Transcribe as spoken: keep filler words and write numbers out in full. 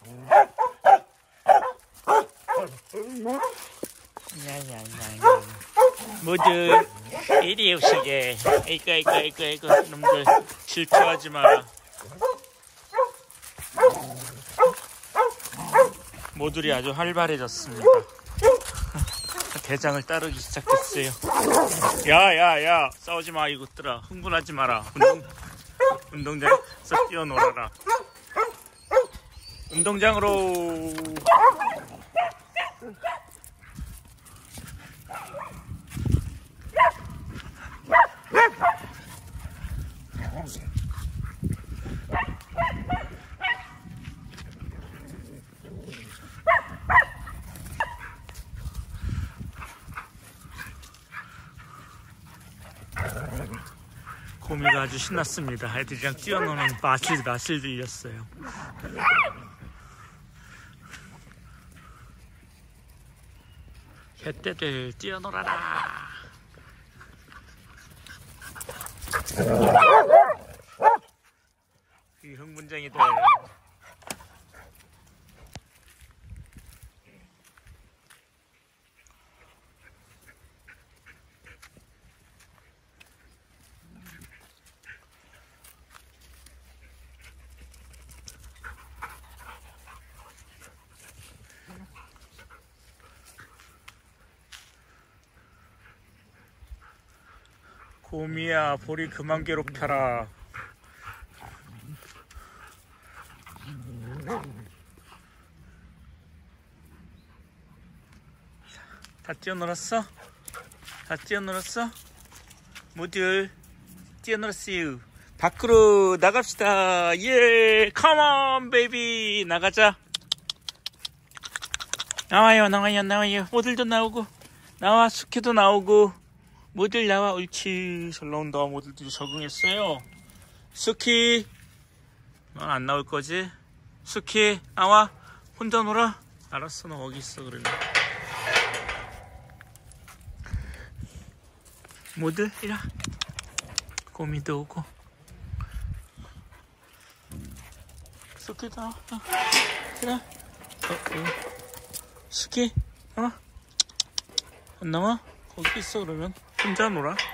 야야야야. 모두 이리 오시게. 이거 이거 이거 이거 놈들 질투하지 마라. 모들이 아주 활발해졌습니다. 대장을 따르기 시작했어요. 야야야, 싸우지 마 이것들아. 흥분하지 마라. 운동 운동장에서 뛰어놀아라. 운동장으로. 고미가 아주 신났습니다. 애들이랑 뛰어노는 맛을 맛을 들렸어요. 개떼들 뛰어놀아라. 이 흥분쟁이들. 고미야, 보리 그만 괴롭혀라. 다 뛰어놀았어? 다 뛰어놀았어? 모두 뛰어놀았어요. 밖으로 나갑시다. 예, 컴온 베이비. 나가자. 나와요 나와요 나와요. 모들도 나오고, 나와. 숙회도 나오고. 모들 나와. 옳지. 잘 나온다. 모들들이 적응했어요. 수키, 넌 안 나올 거지? 수키, 나와. 혼자 놀아. 알았어, 너 거기 있어. 그러면 모들 이리 와. 고미도 오고. 수키 나와. 이리 와. 어, 어. 수키 나와. 안 나와? 거기 있어. 그러면 혼자 놀아.